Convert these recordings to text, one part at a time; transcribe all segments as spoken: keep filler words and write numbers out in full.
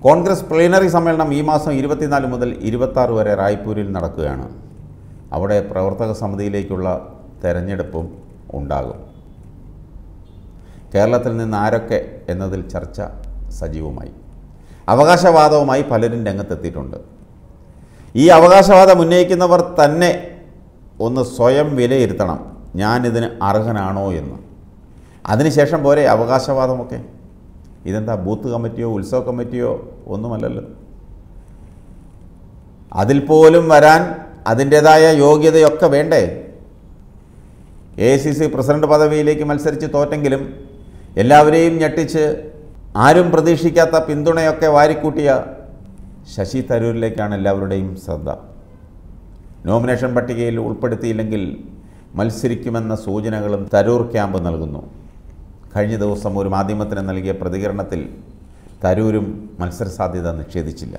Congress plenary സമ്മേളനം ഈ മാസം ഇരുപത്തിനാല് മുതൽ ഇരുപത്താറ് വരെ റായ്പൂരിൽ നടക്കുകയാണ്. അവിടെ പ്രവർത്തക സമിതിയിലേക്കുള്ള തെരഞ്ഞെടുപ്പും ഉണ്ടാകും. കേരളത്തിൽ നിന്ന് ആരൊക്കെ എന്നതിൽ ചർച്ച സജീവമായി. അവകാശവാദവുമായി പലരും രംഗത്തെത്തിയിട്ടുണ്ട്. ഈ അവകാശവാദം ഉന്നയിക്കുന്നവർ തന്നെ ഒന്ന് സ്വയം വിലയിരുത്തണം, ഞാനിതിന് അർഹനാണോ എന്ന്. അതിനുശേഷം പോരെ അവകാശവാദമൊക്കെ. ഇതെന്താ ബൂത്ത് കമ്മിറ്റിയോ ഉത്സവ കമ്മിറ്റിയോ ഒന്നുമല്ലല്ലോ. അതിൽ പോലും വരാൻ അതിൻ്റേതായ യോഗ്യതയൊക്കെ വേണ്ടേ? A I C C president പദവിയിലേക്ക് മത്സരിച്ച് തോറ്റെങ്കിലും എല്ലാവരെയും ഞെട്ടിച്ച് ആരും പ്രതീക്ഷിക്കാത്ത പിന്തുണയൊക്കെ വാരിക്കൂട്ടിയ ശശി തരൂരിലേക്കാണ് എല്ലാവരുടെയും ശ്രദ്ധ. നോമിനേഷൻ പട്ടികയിൽ ഉൾപ്പെടുത്തിയില്ലെങ്കിൽ മത്സരിക്കുമെന്ന സൂചനകളും തരൂർ ക്യാമ്പ് നൽകുന്നു. കഴിഞ്ഞ ദിവസം ഒരു മാധ്യമത്തിന് നൽകിയ പ്രതികരണത്തിൽ തരൂരും മത്സരസാധ്യത നിഷേധിച്ചില്ല.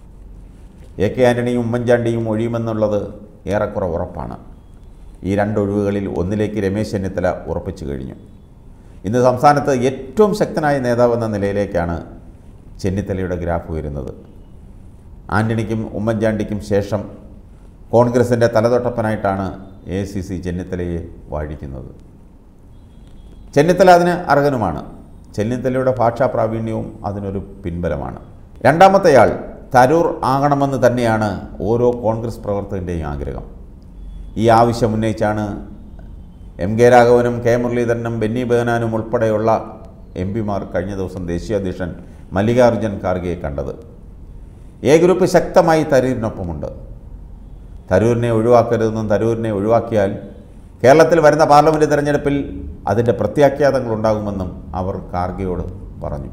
എ കെ ആൻ്റണിയും ഉമ്മൻചാണ്ടിയും ഒഴിയുമെന്നുള്ളത് ഏറെക്കുറെ ഉറപ്പാണ്. ഈ രണ്ടൊഴിവുകളിൽ ഒന്നിലേക്ക് രമേശ് ചെന്നിത്തല ഉറപ്പിച്ചു കഴിഞ്ഞു. ഇന്ന് സംസ്ഥാനത്ത് ഏറ്റവും ശക്തനായ നേതാവെന്ന നിലയിലേക്കാണ് ചെന്നിത്തലയുടെ ഗ്രാഫ് ഉയരുന്നത്. ആൻ്റണിക്കും ഉമ്മൻചാണ്ടിക്കും ശേഷം കോൺഗ്രസിൻ്റെ തലതൊട്ടപ്പനായിട്ടാണ് എ ഐ സി സി ചെന്നിത്തലയെ വാഴിക്കുന്നത്. ചെന്നിത്തല അതിന് അർഹനുമാണ്. ചെന്നിത്തലയുടെ ഭാഷാ പ്രാവീണ്യവും അതിനൊരു പിൻബലമാണ്. രണ്ടാമത്തെയാൾ തരൂർ ആകണമെന്ന് തന്നെയാണ് ഓരോ കോൺഗ്രസ് പ്രവർത്തകൻ്റെയും ആഗ്രഹം. ഈ ആവശ്യം ഉന്നയിച്ചാണ് എം കെ രാഘവനും കെ മുരളീധരനും ബെന്നി ബെഹനാനും ഉൾപ്പെടെയുള്ള എം പിമാർ കഴിഞ്ഞ ദിവസം ദേശീയ അധ്യക്ഷൻ മല്ലികാർജ്ജുൻ ഖാർഗെയെ കണ്ടത്. എ ഗ്രൂപ്പ് ശക്തമായി തരൂരിനൊപ്പമുണ്ട്. തരൂരിനെ ഒഴിവാക്കരുതെന്നും തരൂരിനെ ഒഴിവാക്കിയാൽ കേരളത്തിൽ വരുന്ന പാർലമെൻറ്റ് തെരഞ്ഞെടുപ്പിൽ അതിൻ്റെ പ്രത്യാഘാതങ്ങളുണ്ടാകുമെന്നും അവർ ഖാർഗെയോട് പറഞ്ഞു.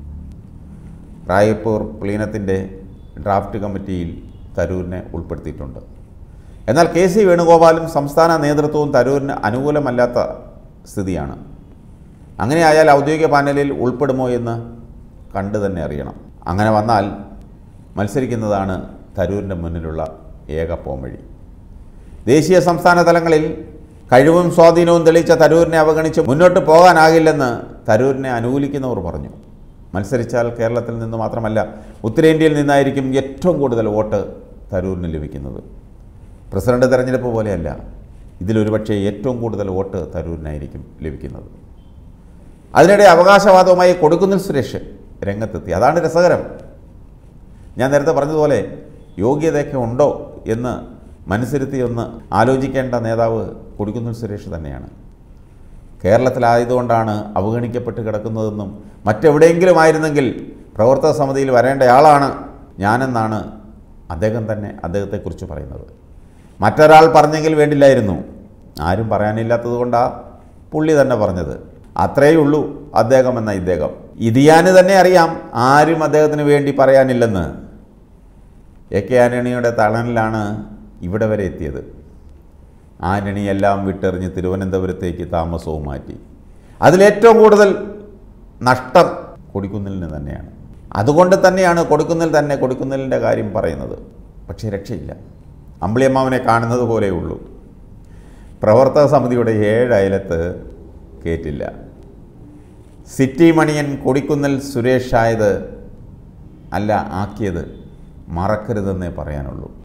റായ്പൂർ പ്ലീനത്തിൻ്റെ ഡ്രാഫ്റ്റ് കമ്മിറ്റിയിൽ തരൂരിനെ ഉൾപ്പെടുത്തിയിട്ടുണ്ട്. എന്നാൽ കെ സി വേണുഗോപാലും സംസ്ഥാന നേതൃത്വവും തരൂരിന് അനുകൂലമല്ലാത്ത സ്ഥിതിയാണ്. അങ്ങനെയായാൽ ഔദ്യോഗിക പാനലിൽ ഉൾപ്പെടുമോ എന്ന് കണ്ടു തന്നെ അറിയണം. അങ്ങനെ വന്നാൽ മത്സരിക്കുന്നതാണ് തരൂരിൻ്റെ മുന്നിലുള്ള ഏക പോംവഴി. ദേശീയ സംസ്ഥാന തലങ്ങളിൽ കഴിവും സ്വാധീനവും തെളിയിച്ച തരൂരിനെ അവഗണിച്ച് മുന്നോട്ട് പോകാനാകില്ലെന്ന് തരൂരിനെ അനുകൂലിക്കുന്നവർ പറഞ്ഞു. മത്സരിച്ചാൽ കേരളത്തിൽ നിന്ന് മാത്രമല്ല ഉത്തരേന്ത്യയിൽ നിന്നായിരിക്കും ഏറ്റവും കൂടുതൽ വോട്ട് തരൂരിന് ലഭിക്കുന്നത്. പ്രസിഡന്റ് തെരഞ്ഞെടുപ്പ് പോലെയല്ല, ഇതിലൊരുപക്ഷെ ഏറ്റവും കൂടുതൽ വോട്ട് തരൂരിനായിരിക്കും ലഭിക്കുന്നത്. അതിനിടെ അവകാശവാദവുമായി കൊടിക്കുന്നിൽ സുരേഷ് രംഗത്തെത്തി. അതാണ് രസകരം. ഞാൻ നേരത്തെ പറഞ്ഞതുപോലെ യോഗ്യതയൊക്കെ ഉണ്ടോ എന്ന് മനസ്സിരുത്തി ഒന്ന് ആലോചിക്കേണ്ട നേതാവ് കൊടിക്കുന്നിൽ സുരേഷ് തന്നെയാണ്. കേരളത്തിലായതുകൊണ്ടാണ് അവഗണിക്കപ്പെട്ട് കിടക്കുന്നതെന്നും മറ്റെവിടെയെങ്കിലും ആയിരുന്നെങ്കിൽ പ്രവർത്തക സമിതിയിൽ വരേണ്ടയാളാണ് ഞാനെന്നാണ് അദ്ദേഹം തന്നെ അദ്ദേഹത്തെക്കുറിച്ച് പറയുന്നത്. മറ്റൊരാൾ പറഞ്ഞെങ്കിൽ വേണ്ടില്ലായിരുന്നു, ആരും പറയാനില്ലാത്തത് കൊണ്ടാണ് പുള്ളി തന്നെ പറഞ്ഞത്. അത്രയേ ഉള്ളൂ അദ്ദേഹം എന്ന ഇദ്ദേഹം. ഇതിയാന് തന്നെ അറിയാം ആരും അദ്ദേഹത്തിന് വേണ്ടി പറയാനില്ലെന്ന്. എ കെ ആൻ്റണിയുടെ തണലിലാണ് ഇവിടെ വരെ എത്തിയത്. ആൻ്റണി എല്ലാം വിട്ടെറിഞ്ഞ് തിരുവനന്തപുരത്തേക്ക് താമസവും മാറ്റി. അതിലേറ്റവും കൂടുതൽ നഷ്ടം കൊടിക്കുന്നിലിന് തന്നെയാണ്. അതുകൊണ്ട് തന്നെയാണ് കൊടിക്കുന്നിൽ തന്നെ കൊടിക്കുന്നിലിൻ്റെ കാര്യം പറയുന്നത്. പക്ഷേ രക്ഷയില്ല. അമ്പിളിയമ്മാവനെ കാണുന്നത് പോലെയുള്ളൂ. പ്രവർത്തക സമിതിയുടെ ഏഴ് അയലത്ത് കേറ്റില്ല. സിറ്റി മണിയൻ കൊടിക്കുന്നിൽ സുരേഷ് ആയത് അല്ല ആക്കിയത് മറക്കരുതെന്നേ പറയാനുള്ളൂ.